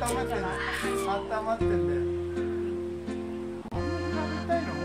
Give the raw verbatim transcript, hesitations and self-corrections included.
温まってない。温まってんだよ。あんなに食べたいの？